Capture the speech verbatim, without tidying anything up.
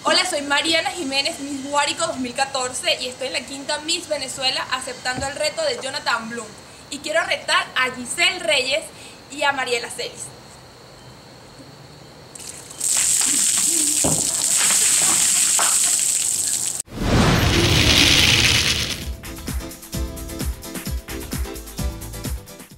Hola, soy Mariana Jiménez, Miss Guárico dos mil catorce y estoy en la quinta Miss Venezuela aceptando el reto de Jonathan Bloom. Y quiero retar a Giselle Reyes y a Mariela Celis.